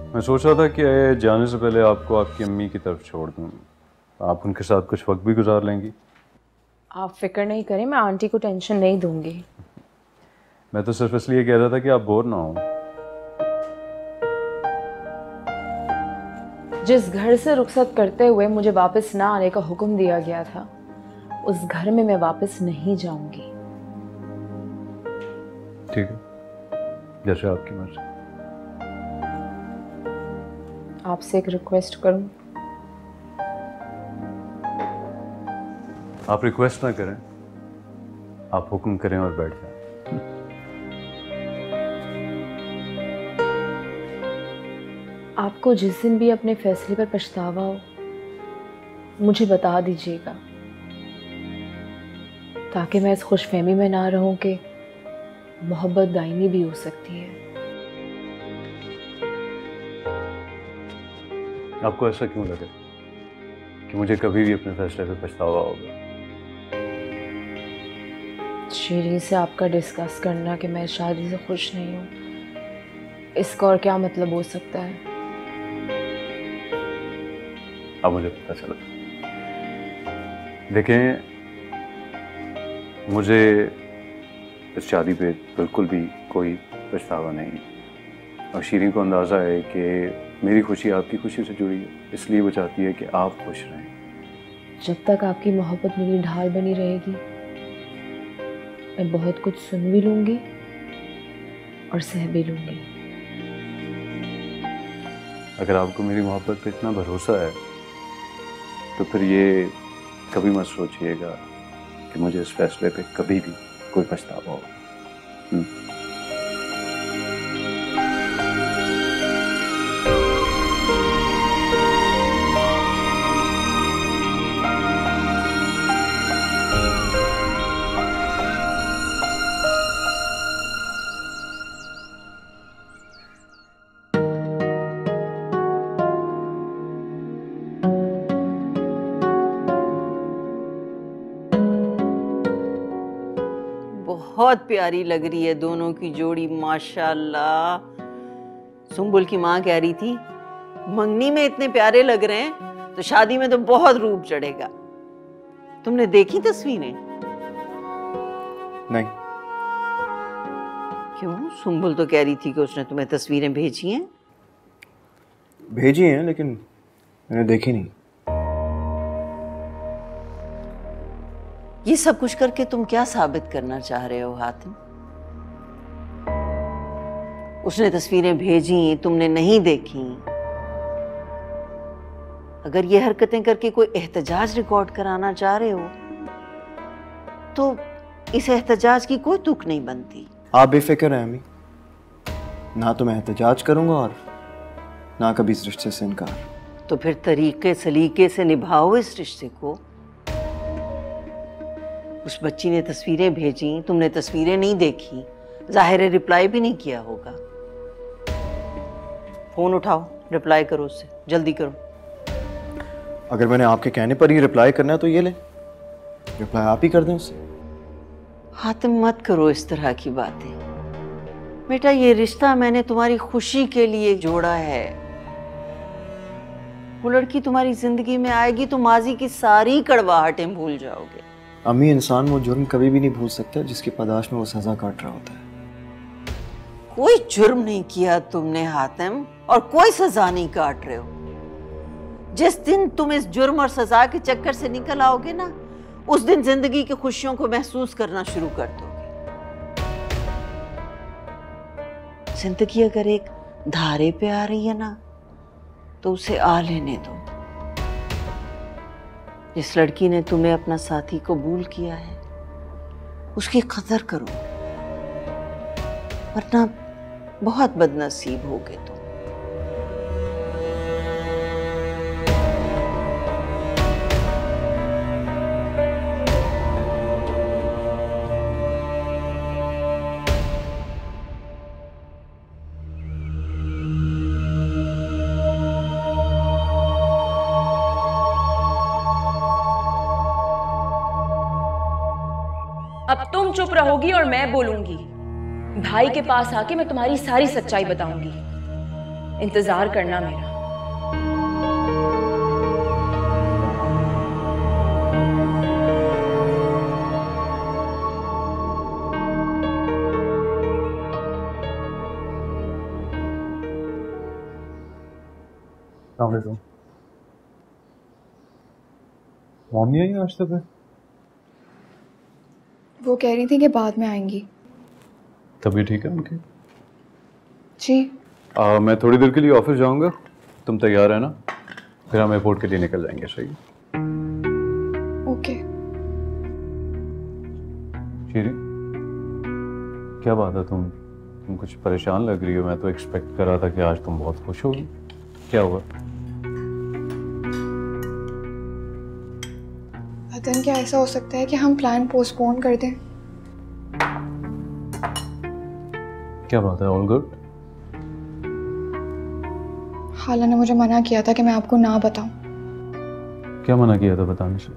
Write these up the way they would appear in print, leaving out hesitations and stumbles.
मैं सोच रहा था कि जाने से पहले आपको आपकी अम्मी की तरफ छोड़ दूँ, आप उनके साथ कुछ वक्त भी गुजार लेंगी। आप फिक्र नहीं करें, मैं आंटी को टेंशन नहीं दूंगी। मैं तो सिर्फ इसलिए कह रहा था कि आप बोर ना हो। जिस घर से रुखसत करते हुए मुझे वापस ना आने का हुक्म दिया गया था, उस घर में मैं वापस नहीं जाऊंगी। ठीक है, जैसे आपकी मर्जी। आपसे एक रिक्वेस्ट करूं? आप रिक्वेस्ट ना करें, आप हुक्म करें और बैठ जाएं। आपको जिस दिन भी अपने फैसले पर पछतावा हो, मुझे बता दीजिएगा, ताकि मैं इस खुशफहमी में ना रहूं कि मोहब्बत दायमी भी हो सकती है। आपको ऐसा क्यों लगे कि मुझे कभी भी अपने फैसले पे पछतावा होगा? शीरी से आपका डिस्कस करना कि मैं शादी से खुश नहीं हूँ, इसका और क्या मतलब हो सकता है? अब मुझे पता चला। देखें, मुझे इस शादी पे बिल्कुल भी कोई पछतावा नहीं है, और शीरी को अंदाज़ा है कि मेरी खुशी आपकी खुशी से जुड़ी है, इसलिए वो चाहती है कि आप खुश रहें। जब तक आपकी मोहब्बत मेरी ढाल बनी रहेगी, मैं बहुत कुछ सुन भी लूंगी और सह भी लूंगी। अगर आपको मेरी मोहब्बत पे इतना भरोसा है तो फिर ये कभी मत सोचिएगा कि मुझे इस फैसले पे कभी भी कोई पछतावा हो। बहुत प्यारी लग रही है दोनों की जोड़ी, माशाल्लाह। सुंबुल की माँ कह रही थी मंगनी में इतने प्यारे लग रहे हैं तो शादी में तो बहुत रूप चढ़ेगा। तुमने देखी तस्वीरें? नहीं। क्यों? सुंबुल तो कह रही थी कि उसने तुम्हें तस्वीरें भेजी हैं। भेजी हैं लेकिन मैंने देखी नहीं। ये सब कुछ करके तुम क्या साबित करना चाह रहे हो हातिम? उसने तस्वीरें भेजी, तुमने नहीं देखी। अगर ये हरकतें करके कोई एहतजाज रिकॉर्ड कराना चाह रहे हो तो इस एहतजाज की कोई तुक नहीं बनती। आप बेफिक्र हैं अम्मी, ना तो मैं एहतजाज करूंगा और ना कभी इस रिश्ते से इनकार। तो फिर तरीके सलीके से निभाओ इस रिश्ते को। उस बच्ची ने तस्वीरें भेजी, तुमने तस्वीरें नहीं देखी, जाहिर है रिप्लाई भी नहीं किया होगा। फोन उठाओ, रिप्लाई करो उससे, जल्दी करो। अगर मैंने आपके कहने पर ही रिप्लाई करना है तो ये ले, रिप्लाई आप ही कर दें उससे। हातिम मत करो इस तरह की बातें। बेटा ये रिश्ता मैंने तुम्हारी खुशी के लिए जोड़ा है। वो लड़की तुम्हारी जिंदगी में आएगी तो माजी की सारी कड़वाहटें भूल जाओगे। अम्मी, इंसान वो जुर्म कभी भी नहीं भूल सकता जिसकी पादाश में वो सजा काट रहा होता है। कोई जुर्म नहीं किया तुमने हातिम, और कोई सजा नहीं काट रहे हो। जिस दिन तुम इस जुर्म और सजा के चक्कर से निकल आओगे ना, उस दिन जिंदगी की खुशियों को महसूस करना शुरू कर दोगे। जिंदगी अगर एक धारे पे आ रही है ना तो उसे आ लेने दो। जिस लड़की ने तुम्हें अपना साथी कबूल किया है उसकी कदर करो, वरना बहुत बदनसीब होगे तुम। अब तुम चुप रहोगी और मैं बोलूंगी। भाई के पास आके मैं तुम्हारी सारी सच्चाई बताऊंगी। इंतजार करना मेरा। मॉम नहीं आई आज तक? वो कह रही थी कि बाद में आएंगी। तभी ठीक है उनकी? जी। मैं थोड़ी देर के लिए ऑफिस जाऊंगा, तुम तैयार है ना? फिर हम एयरपोर्ट के लिए निकल जाएंगे। सही? ओके। शीरी, क्या बात है? तुम कुछ परेशान लग रही हो। मैं तो एक्सपेक्ट कर रहा था कि आज तुम बहुत खुश होगी। क्या हुआ? अदन, क्या ऐसा हो सकता है कि हम प्लान पोस्टपोन कर दें? क्या बात है? All good? खाला ने मुझे मना किया था कि मैं आपको ना बताऊं। क्या मना किया था बताने से?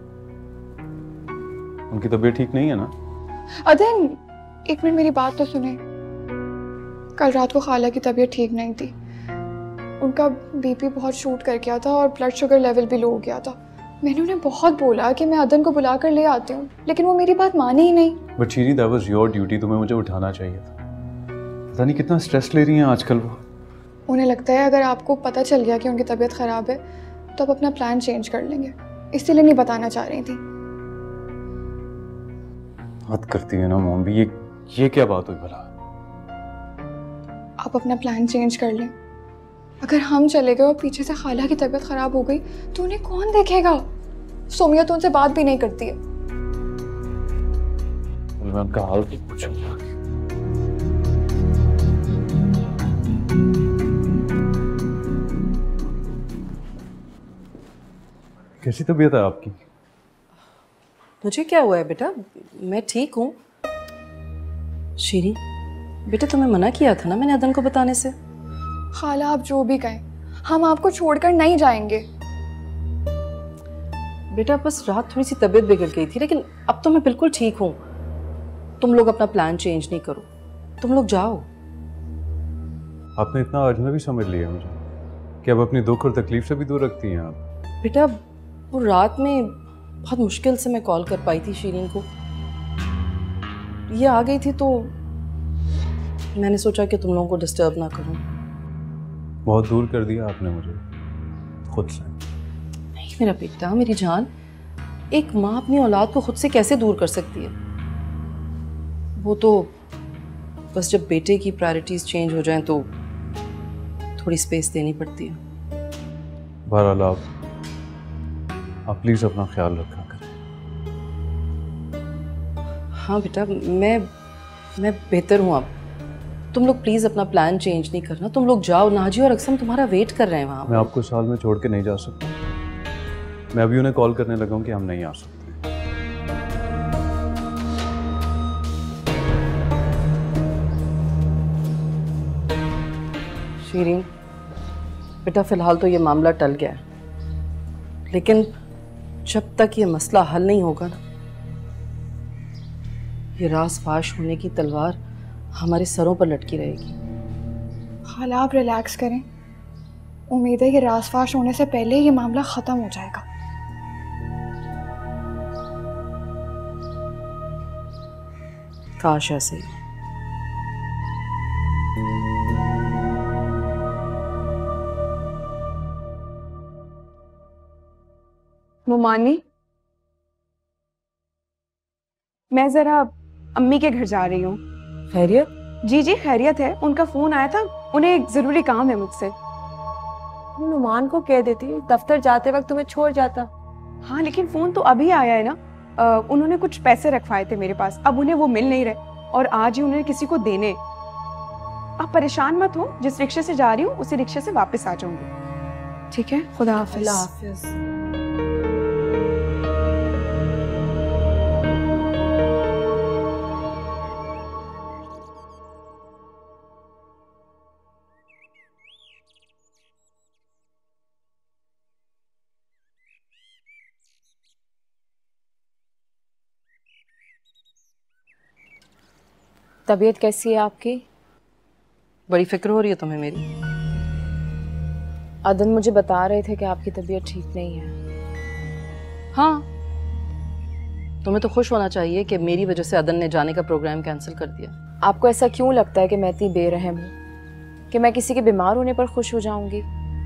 उनकी तबीयत ठीक नहीं है ना? अदन, एक मिनट मेरी बात तो सुने। कल रात को खाला की तबीयत ठीक नहीं थी। उनका बीपी बहुत शूट कर गया था और ब्लड शुगर लेवल भी लो हो गया था। मैंने उन्हें बहुत बोला कि मैं अदन को बुला कर ले आती हूँ, लेकिन वो मेरी बात मानी ही नहीं। But Shiri, that was your duty. तुम्हें मुझे उठाना चाहिए था। पता नहीं कितना स्ट्रेस ले रही हैं आजकल वो। उन्हें लगता है अगर आपको पता चल गया कि उनकी तबीयत ख़राब है तो आप अपना प्लान चेंज कर लेंगे, इसलिए नहीं बताना चाह रही थी। हद करती है ना मॉम भी। ये क्या बात हुई भला? आप अपना प्लान चेंज कर लें। अगर हम चले गए और पीछे से खाला की तबीयत ख़राब हो गई तो उन्हें कौन देखेगा? सोमिया तो उनसे बात भी नहीं करती है। मैं उनका हाल भी पूछूंगा। कैसी तबीयत है आपकी? मुझे क्या हुआ है बेटा? मैं ठीक हूँ। शीरी, बेटा तुम्हें मना किया था ना मैंने अदन को बताने से। खाला, आप जो भी कहें, हम आपको छोड़कर नहीं जाएंगे। बेटा बस रात थोड़ी सी तबीयत बिगड़ गई थी, लेकिन अब तो मैं बिल्कुल ठीक हूँ। तुम लोग अपना प्लान चेंज नहीं करो, तुम लोग जाओ। आपने इतना अजनबी समझ लिया मुझे कि अब अपनी दुख और तकलीफ से भी दूर रखती हैं आप। बेटा वो रात में बहुत मुश्किल से मैं कॉल कर पाई थी शीरीन को। ये आ गई थी तो मैंने सोचा कि तुम लोगों को डिस्टर्ब ना करूं। बहुत दूर कर दिया आपने मुझे खुद से। नहीं मेरा बेटा, मेरी जान, एक माँ अपनी औलाद को खुद से कैसे दूर कर सकती है? वो तो बस जब बेटे की प्रायोरिटीज चेंज हो जाएं तो थोड़ी स्पेस देनी पड़ती है। बहरहाल आप प्लीज अपना ख्याल रखा करें। हाँ बेटा, मैं बेहतर हूँ अब। तुम लोग प्लीज अपना प्लान चेंज नहीं करना। तुम लोग जाओ, नाजी और अक्सम तुम्हारा वेट कर रहे हैं वहाँ। मैं आपको साल में छोड़ के नहीं जा सकता। मैं अभी उन्हें कॉल करने लगा हूँ कि हम नहीं आ सकते। शीरीन बेटा, फिलहाल तो ये मामला टल गया है, लेकिन जब तक ये मसला हल नहीं होगा ना, ये राज फाश होने की तलवार हमारे सरों पर लटकी रहेगी। खाला, आप रिलैक्स करें। उम्मीद है कि रासफाश होने से पहले ये मामला ख़त्म हो जाएगा। काश ऐसे ही। मोमानी, मैं जरा अम्मी के घर जा रही हूँ। खैरियत? जी जी खैरियत है। उनका फोन आया था, उन्हें एक जरूरी काम है मुझसे। नुमान को कह देती, दफ्तर जाते वक्त तुम्हें छोड़ जाता। हाँ लेकिन फोन तो अभी आया है ना। उन्होंने कुछ पैसे रखवाए थे मेरे पास, अब उन्हें वो मिल नहीं रहे और आज ही उन्हें किसी को देने। आप परेशान मत हो, जिस रिक्शे से जा रही हूँ उसी रिक्शे से वापस आ जाऊंगी। ठीक है, खुदा हाफिज। अल्लाह हाफिज। तबीयत कैसी है आपकी? बड़ी फिक्र हो रही है तुम्हें मेरी? अदन मुझे बता रहे थे कि आपकी तबीयत ठीक नहीं है। हाँ, तुम्हें तो खुश होना चाहिए कि मेरी वजह से अदन ने जाने का प्रोग्राम कैंसिल कर दिया। आपको ऐसा क्यों लगता है कि मैं इतनी बेरहम हूँ कि मैं किसी के बीमार होने पर खुश हो जाऊंगी?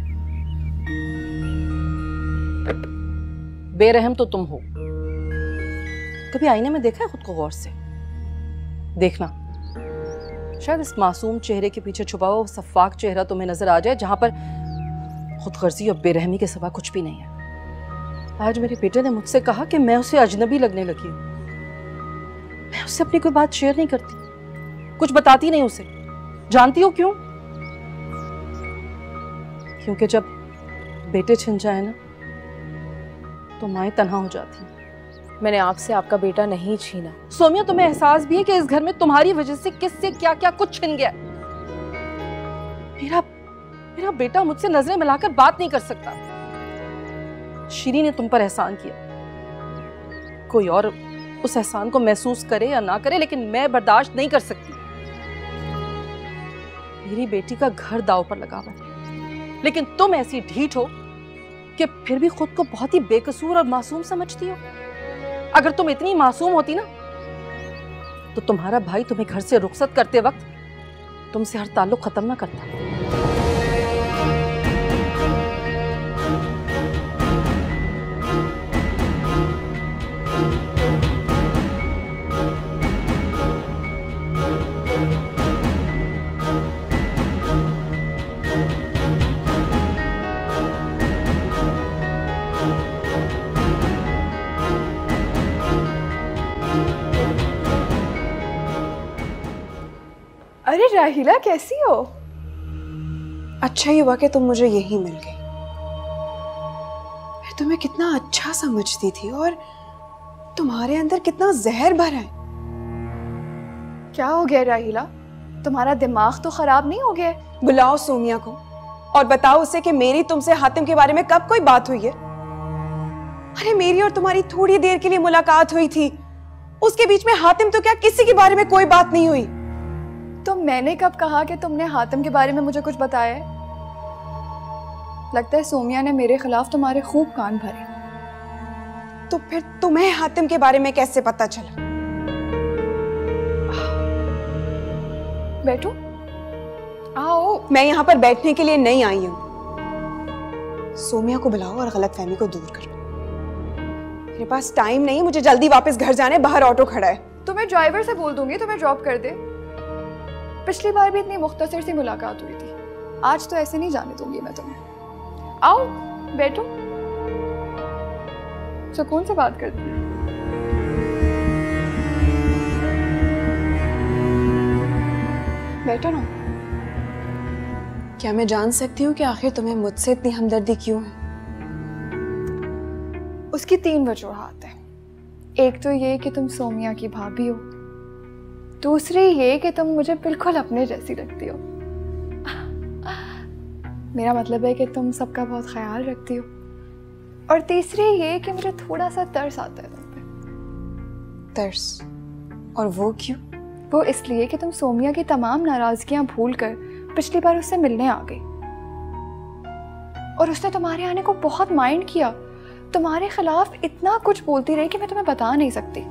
बेरहम तो तुम हो। कभी आईने में देखा है खुद को गौर से? देखना, शायद इस मासूम चेहरे के पीछे छुपा हुआ सफाक चेहरा तुम्हें नजर आ जाए जहां पर खुदगर्जी और बेरहमी के सिवा कुछ भी नहीं है। आज मेरे बेटे ने मुझसे कहा कि मैं उसे अजनबी लगने लगी हूं। मैं उससे अपनी कोई बात शेयर नहीं करती, कुछ बताती नहीं उसे। जानती हो क्यों? क्योंकि जब बेटे छिन जाए ना तो माएं तन्हा हो जाती हैं। मैंने आपसे आपका बेटा नहीं छीना। सोमिया, तुम्हें एहसास भी है कि इस घर में तुम्हारी वजह से किससे क्या क्या कुछ छिन गया। मेरा बेटा मुझसे नजरें मिलाकर बात नहीं कर सकता। शीरी ने तुम पर एहसान किया, कोई और उस एहसान को महसूस करे या ना करे, लेकिन मैं बर्दाश्त नहीं कर सकती। मेरी बेटी का घर दांव पर लगा हुआ है, लेकिन तुम ऐसी ढीठ हो कि फिर भी खुद को बहुत ही बेकसूर और मासूम समझती हो। अगर तुम इतनी मासूम होती ना तो तुम्हारा भाई तुम्हें घर से रुखसत करते वक्त तुमसे हर ताल्लुक खत्म ना करता। अरे राहिला, कैसी हो? अच्छा ही हुआ कि तुम मुझे यही मिल गई। मैं तुम्हें कितना अच्छा समझती थी और तुम्हारे अंदर कितना जहर भरा है। क्या हो गया राहिला? तुम्हारा दिमाग तो खराब नहीं हो गया? बुलाओ सोमिया को और बताओ उसे कि मेरी तुमसे हातिम के बारे में कब कोई बात हुई है। अरे मेरी और तुम्हारी थोड़ी देर के लिए मुलाकात हुई थी, उसके बीच में हातिम तो क्या किसी के बारे में कोई बात नहीं हुई। तो मैंने कब कहा कि तुमने हातिम के बारे में मुझे कुछ बताया है? लगता है सोमिया ने मेरे खिलाफ तुम्हारे खूब कान भरे। तो फिर तुम्हें हातिम के बारे में कैसे पता चला? बैठो, आओ। मैं यहाँ पर बैठने के लिए नहीं आई हूँ। सोमिया को बुलाओ और गलतफहमी को दूर करो। मेरे पास टाइम नहीं, मुझे जल्दी वापस घर जाना है, बाहर ऑटो खड़ा है। तो मैं ड्राइवर से बोल दूंगी तुम्हें ड्रॉप कर दे। पिछली बार भी इतनी मुख्तसर सी मुलाकात हुई थी, आज तो ऐसे नहीं जाने दूंगी मैं तुम्हें। आओ बैठो, सुकून से बात करती हूँ। बैठो ना। क्या मैं जान सकती हूँ कि आखिर तुम्हें मुझसे इतनी हमदर्दी क्यों है? उसकी 3 वजूहात हैं। एक तो ये कि तुम सोमिया की भाभी हो, दूसरी ये कि तुम मुझे बिल्कुल अपने जैसी लगती हो। मेरा मतलब है कि तुम सबका बहुत ख्याल रखती हो। और तीसरी ये कि मुझे थोड़ा सा तरस आता है तुम पे। तरस? और वो क्यों? वो इसलिए कि तुम सोमिया की तमाम नाराजगियां भूलकर पिछली बार उससे मिलने आ गई और उसने तुम्हारे आने को बहुत माइंड किया। तुम्हारे खिलाफ इतना कुछ बोलती रही कि मैं तुम्हें बता नहीं सकती।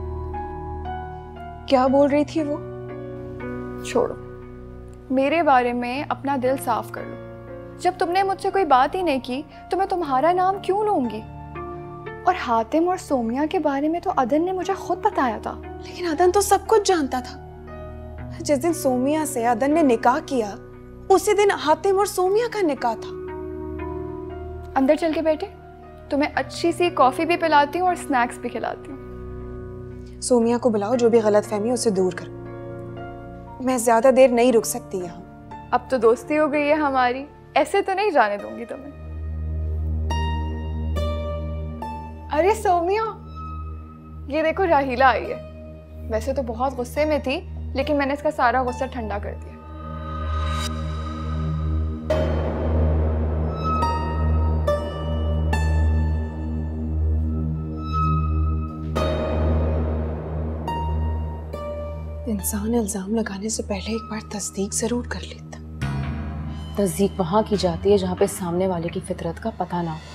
क्या बोल रही थी वो? छोड़ो, मेरे बारे में अपना दिल साफ कर लो। जब तुमने मुझसे कोई बात ही नहीं की तो मैं तुम्हारा नाम क्यों लूंगी? और हातिम और सोमिया के बारे में तो अदन ने मुझे खुद बताया था। लेकिन अदन तो सब कुछ जानता था। जिस दिन सोमिया से अदन ने निकाह किया उसी दिन हातिम और सोमिया का निकाह था। अंदर चल के बैठे, तुम्हें अच्छी सी कॉफी भी पिलाती हूँ और स्नैक्स भी खिलाती हूँ। सोमिया को बुलाओ, जो भी गलतफहमी उसे दूर करो। मैं ज्यादा देर नहीं रुक सकती यहाँ। अब तो दोस्ती हो गई है हमारी, ऐसे तो नहीं जाने दूंगी तुम्हें। अरे सोमिया, ये देखो राहिला आई है। वैसे तो बहुत गुस्से में थी, लेकिन मैंने इसका सारा गुस्सा ठंडा कर दिया। इंसान इल्जाम लगाने से पहले एक बार तस्दीक जरूर कर लेता। तस्दीक वहाँ की जाती है जहाँ पे सामने वाले की फितरत का पता ना हो।